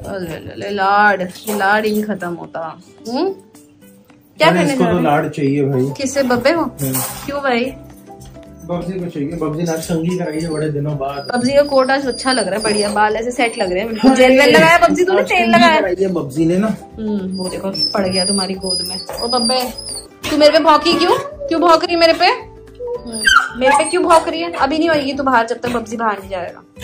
लाड लाड ही खत्म होता। क्या करने इसको तो लाड चाहिए भाई। किससे? बब्बे को? क्यों भाई? बब्जी को चाहिए। बब्जी ने संगी कराई है बड़े दिनों बाद। बब्जी का कोट आज अच्छा लग रहा है, बढ़िया बाल ऐसे सेट लग रहे हैं बिल्कुल। जेल वेल लगाया बब्जी तूने? तेल लगाया बब्जी ने ना। वो देखो पड़ गया तुम्हारी गोद में। ओ बब्बे तू मेरे पे भौंकी क्यों? क्यों भौंक रही मेरे पे? मेरे पे क्यों भौंक रही है? अभी नहीं होगी तू बाहर जब तक बब्जी बाहर नहीं जाएगा।